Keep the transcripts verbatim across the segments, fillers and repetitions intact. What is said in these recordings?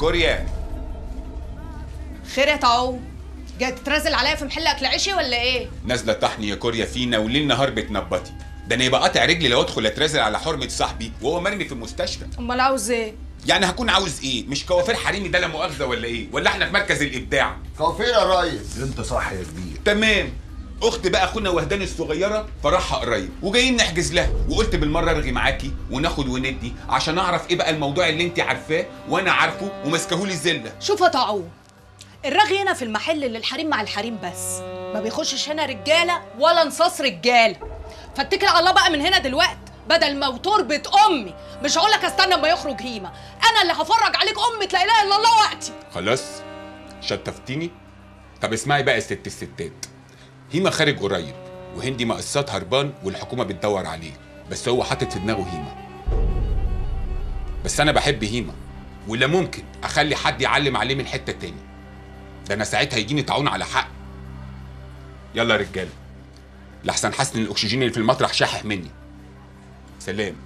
كوريا. خير يا طاعون؟ جاي تترازل عليا في محل اكل عيشي ولا ايه؟ نازله طحني يا كوريا فينا وليل نهار بتنبطي. ده انا يبقى قاطع رجلي لو ادخل اترازل على حرمه صاحبي وهو مرمي في المستشفى. امال عاوز ايه؟ يعني هكون عاوز ايه؟ مش كوافير حريمي ده لا مؤاخذه ولا ايه؟ ولا احنا في مركز الابداع؟ كوافير يا ريس. انت صح يا كبير. تمام. اخت بقى اخونا وهدان الصغيره فرحها قريب وجايين نحجز لها، وقلت بالمره ارغي معاكي وناخد وندي عشان اعرف ايه بقى الموضوع اللي انت عارفاه وانا عارفه وماسكهولي الزله. شوف يا طاعون، الرغي هنا في المحل اللي الحريم مع الحريم بس، ما بيخشش هنا رجاله ولا نصاص رجاله. فاتكل على الله بقى من هنا دلوقتي، بدل ما وتربة امي مش هقول لك استنى اما يخرج هيما، انا اللي هفرج عليك امة لا اله الا الله وقتي. خلاص شطفتيني. طب اسمعي بقى يا ست الستات، هيما خارج قريب وهندي مقصات هربان والحكومه بتدور عليه، بس هو حاطط في دماغه هيما. بس انا بحب هيما ولا ممكن اخلي حد يعلم عليه من حته تاني، ده انا ساعتها يجيني طاعون على حق. يلا يا رجاله لحسن حاسس ان الاكسجين اللي في المطرح شاحح مني. سلام.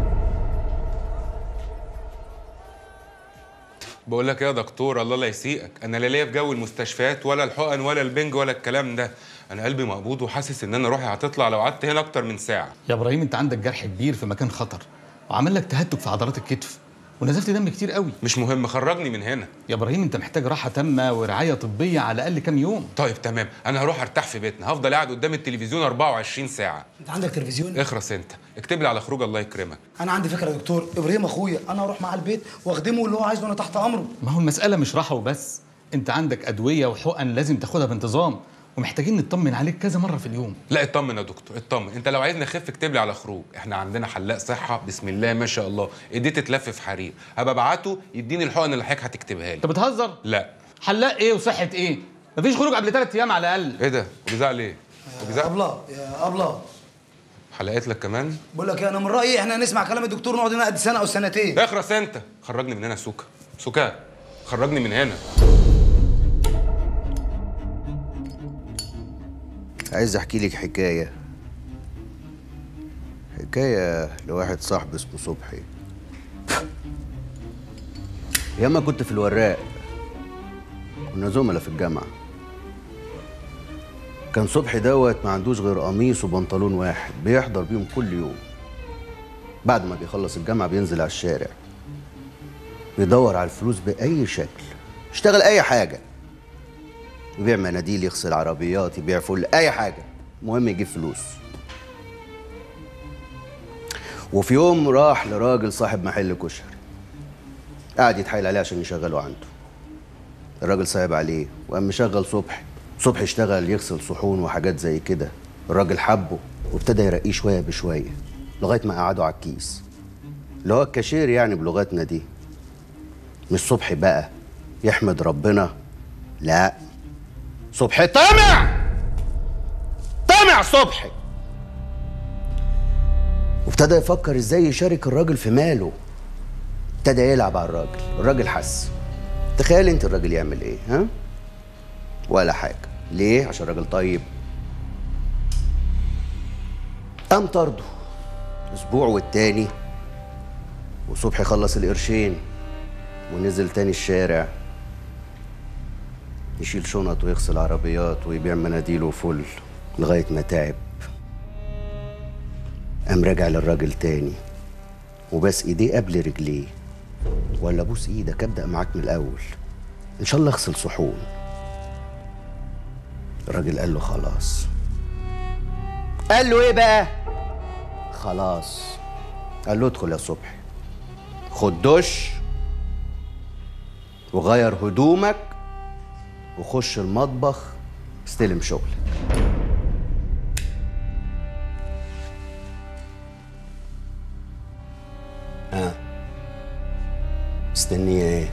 بقول لك ايه يا دكتور، الله لا يسيئك، انا لا ليا في جو المستشفيات ولا الحقن ولا البنج ولا الكلام ده، انا قلبي مقبوض وحاسس ان انا روحي هتطلع لو قعدت هنا اكتر من ساعه. يا ابراهيم انت عندك جرح كبير في مكان خطر وعمل لك تهتك في عضلات الكتف ونزلت دم كتير قوي. مش مهم، خرجني من هنا. يا ابراهيم انت محتاج راحه تامه ورعايه طبيه على الاقل كام يوم. طيب تمام، انا هروح ارتاح في بيتنا، هفضل قاعد قدام التلفزيون أربعة وعشرين ساعه. انت عندك تلفزيون؟ اخرس انت، اكتب لي على خروج الله يكرمك. انا عندي فكره يا دكتور، ابراهيم اخويا انا اروح معاه البيت واخدمه اللي هو عايزه وانا تحت امره. ما هو المساله مش راحه وبس، انت عندك ادويه وحقن لازم تاخدها بانتظام ومحتاجين نطمن عليك كذا مره في اليوم. لا اطمن يا دكتور اطمن، انت لو عايزني اخف اكتب لي على خروج، احنا عندنا حلاق صحه بسم الله ما شاء الله، ايديه تتلف في حرير، هبقى ابعته يديني الحقن اللي حضرتك هتكتبها لي. انت بتهزر؟ لا. حلاق ايه وصحه ايه؟ مفيش خروج قبل ثلاث ايام على الاقل. ايه ده؟ وبيزعل ايه؟ وبيزعل ابله يا ابله. حلقت لك كمان؟ بقول لك انا من رايي احنا نسمع كلام الدكتور نقعد هنا قد سنه او سنتين. اخرس انت، خرجني من هنا سوكا سوكا، خرجني من هنا. عايز احكي لك حكايه حكايه لواحد صاحبي اسمه صبحي. ياما كنت في الوراق، كنا زملاء في الجامعه. كان صبحي دوت ما عندوش غير قميص وبنطلون واحد بيحضر بيهم كل يوم. بعد ما بيخلص الجامعه بينزل على الشارع بيدور على الفلوس باي شكل، يشتغل اي حاجه، يبيع مناديل، يغسل عربيات، يبيع فل، اي حاجه، المهم يجيب فلوس. وفي يوم راح لراجل صاحب محل كشري، قعد يتحايل عليه عشان يشغله عنده. الراجل صعب عليه وقام مشغل صبحي. صبحي اشتغل يغسل صحون وحاجات زي كده. الراجل حبه وابتدى يرقيه شويه بشويه لغايه ما قعده على الكيس، اللي هو الكاشير يعني بلغتنا دي. مش صبحي بقى يحمد ربنا، لا، صبحي طمع طمع صبحي، وابتدى يفكر ازاي يشارك الراجل في ماله. ابتدى يلعب على الراجل. الراجل حس. تخيل انت الراجل يعمل ايه؟ ها؟ ولا حاجه. ليه؟ عشان الراجل طيب. قام طرده اسبوع والتاني، وصبحي خلص القرشين ونزل تاني الشارع يشيل شنط ويغسل عربيات ويبيع مناديل وفل لغاية ما تعب. قام راجع للراجل تاني وباس ايديه قبل رجليه. ولا بوس ايدك، ابدأ معاك من الأول، إن شاء الله اغسل صحون. الراجل قال له خلاص. قال له ايه بقى؟ خلاص. قال له ادخل يا صبحي، خد دش وغير هدومك وخش المطبخ استلم شغلك. ها، مستنيه ايه؟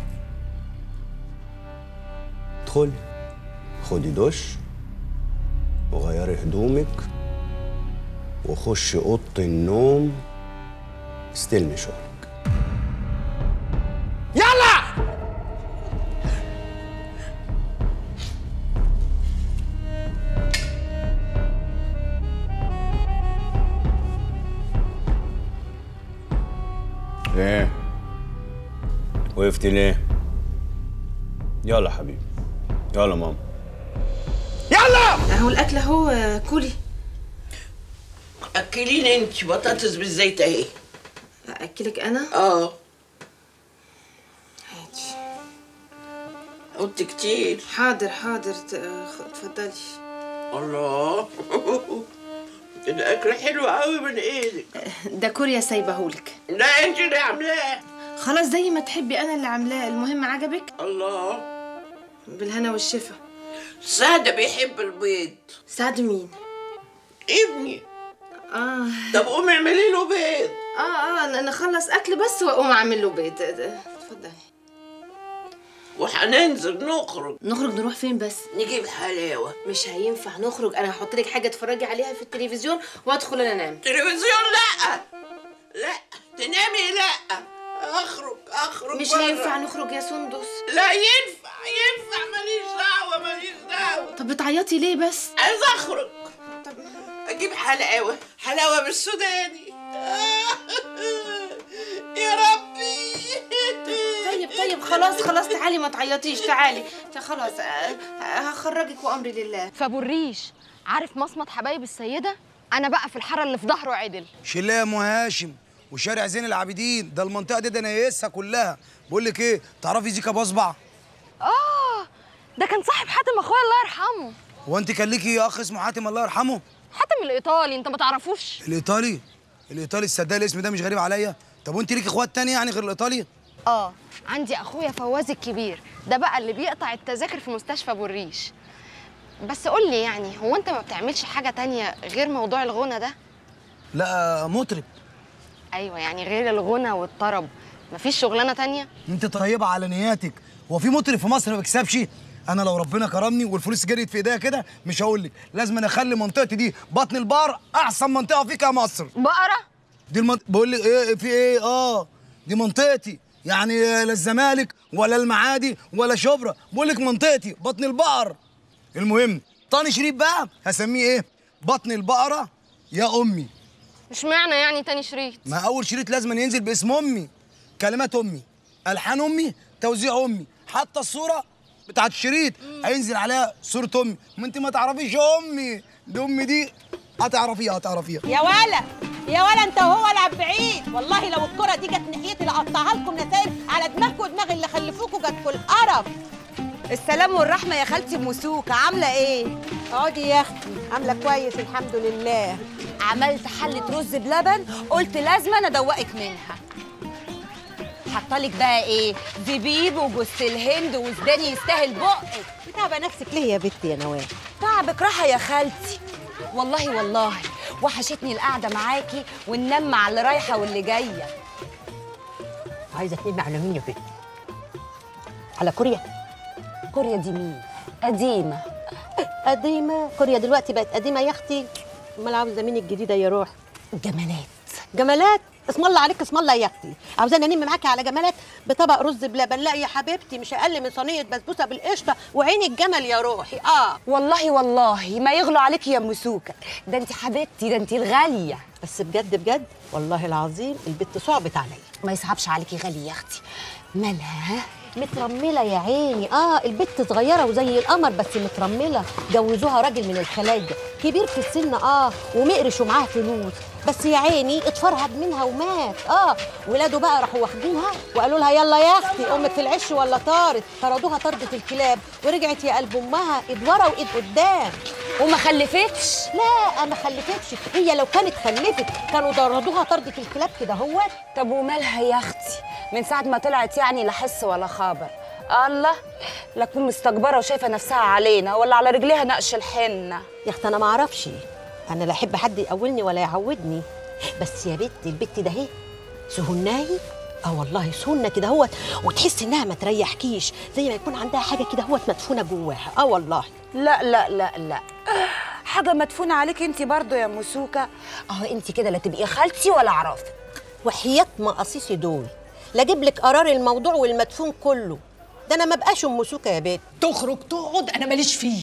ادخلي خدي دش وغيري هدومك وخشي اوضه النوم استلمي شغلك. يلا. ايه؟ وقفت ليه؟ يلا حبيبي، يلا ماما. يلا اهو الاكل اهو، كلي. اكليني انت بطاطس بالزيت اهي. اكلك انا؟ اه هاتي. قلت كتير. حاضر حاضر، ت- اتفضلي. الله الاكل حلو قوي من ايدك. ده كوريا سايبهولك. لا انت اللي عاملاه. خلاص زي ما تحبي، انا اللي عاملاه، المهم عجبك؟ الله بالهنا والشفا. سعد بيحب البيض. سعد مين؟ ابني. اه طب قومي اعملي له بيض. اه اه انا اخلص اكل بس واقوم اعمل له بيض. اتفضلي. وهننزل نخرج. نخرج نروح فين بس؟ نجيب حلاوه. مش هينفع نخرج، انا هحط لك حاجه تتفرجي عليها في التلفزيون وادخل انا انام. تلفزيون لا لا تنامي لا. اخرج اخرج مش برا. هينفع نخرج يا سندس. لا ينفع ينفع ماليش دعوه ماليش دعوه. طب بتعيطي ليه بس؟ عايز اخرج. طب اجيب حلاوه حلاوه بالسوداني. يا ربي. طيب طيب خلاص خلاص، تعالي ما تعيطيش، تعالي خلاص. آه، هخرجك وامري لله. فابو الريش، عارف مصمت حبايب السيده؟ انا بقى في الحاره اللي في ظهره عدل. شله يا ام هاشم وشارع زين العابدين، ده المنطقه دي ده نايسها كلها. بقول لك ايه، تعرفي زيكا بصبع؟ اه ده كان صاحب حاتم اخويا الله يرحمه. هو انت كان ليكي اخ اسمه حاتم الله يرحمه؟ حاتم الايطالي، انت ما تعرفوش؟ الايطالي؟ الايطالي الصدق الاسم ده مش غريب عليا. طب وانت ليكي اخوات تاني يعني غير الايطالي؟ اه عندي اخويا فواز الكبير، ده بقى اللي بيقطع التذاكر في مستشفى ابو الريش. بس قول لي يعني، هو انت ما بتعملش حاجه تانية غير موضوع الغنى ده؟ لا مطرب. ايوه يعني غير الغنى والطرب مفيش شغلانه تانية؟ انت طيبه على نياتك. هو في مطرب في مصر ما بيكسبش؟ انا لو ربنا كرمني والفلوس جريت في ايديا كده مش هقول لك، لازم انا اخلي منطقتي دي بطن البحر احسن منطقه فيك يا مصر. بقره؟ دي المنط... بقول لك ايه في ايه؟ اه دي منطقتي، يعني لا الزمالك ولا المعادي ولا شبرا، بقول لك منطقتي بطن البقر. المهم طاني شريف بقى هسميه ايه؟ بطن البقره يا امي. اشمعنى يعني تاني شريط؟ ما اول شريط لازم ينزل باسم امي، كلمات امي، الحان امي، توزيع امي، حتى الصوره بتاعت الشريط هينزل عليها صوره امي. ما انت ما تعرفيش امي دي، امي دي هتعرفيها هتعرفيها. يا ولا يا ولا انت وهو العب بعيد، والله لو الكره دي جت ناحيتي لقطعها لكم نسايم على دماغكم ودماغ اللي خلفوكوا جاتكوا القرف. السلام والرحمه يا خالتي موسوكه، عامله ايه؟ اقعدي يا اختي. عامله كويس الحمد لله. عملت حله رز بلبن، قلت لازم انا ادوقك منها. حطالك بقى ايه؟ زبيب وجوز الهند وزداني يستاهل بقك. بتعبى نفسك ليه يا بنتي يا نوال؟ تعبك راحه يا خالتي. والله والله وحشتني القعده معاكي وننام مع اللي رايحه واللي جايه. عايزه تنمي على مين يا بنتي؟ على كوريا؟ كوريا دي مين؟ قديمه. قديمه؟ كوريا دلوقتي بقت قديمه يا اختي. امال عاوزه مين الجديده يا روح؟ جمالات. جمالات؟ اسم الله عليك اسم الله يا اختي. عاوزاني انم معاكي على جمالات بطبق رز بلبن؟ لا يا حبيبتي، مش اقل من صينيه بسبوسه بالقشطه وعين الجمل يا روحي. اه والله والله ما يغلو عليكي يا مسوكه، ده انت حبيبتي، ده انت الغاليه. بس بجد بجد والله العظيم البت صعبت عليا. ما يصعبش عليكي غاليه يا اختي. مالها؟ مترمله يا عيني. اه البت صغيره وزي القمر بس مترمله. جوزوها راجل من الخلايجه كبير في السن اه ومقرش ومعاه فلوس، بس يا عيني اتفرهد منها ومات. اه ولاده بقى راحوا واخدينها وقالوا لها يلا يا اختي امك في العش ولا طارت. طردوها طردة الكلاب ورجعت يا قلب امها ايد ورا وايد قدام. وما خلفتش؟ لا ما خلفتش. هي لو كانت خلفت كانوا طردوها طردة الكلاب كده هوت. طب ومالها يا اختي؟ من ساعه ما طلعت يعني لا حس ولا خبر. الله لا تكون مستكبره وشايفه نفسها علينا ولا على رجليها نقش الحنه. يا اختي انا ما اعرفش، انا لا احب حد يقولني ولا يعودني، بس يا بنت البت ده اهي سهناي. اه والله سهنه كده هوت، وتحس انها ما تريحكيش، زي ما يكون عندها حاجه كده هوت مدفونه جواها. اه والله. لا لا لا لا حاجه مدفونه عليكي انت برضو يا مسوكه. اه انت كده لا تبقي خالتي ولا اعرفك. وحياه مقاصيصي دول لا اجيب لك قرار الموضوع والمدفون كله. ده انا ما بقاش ام مسوكه يا بنت. تخرج تقعد انا ماليش فيه.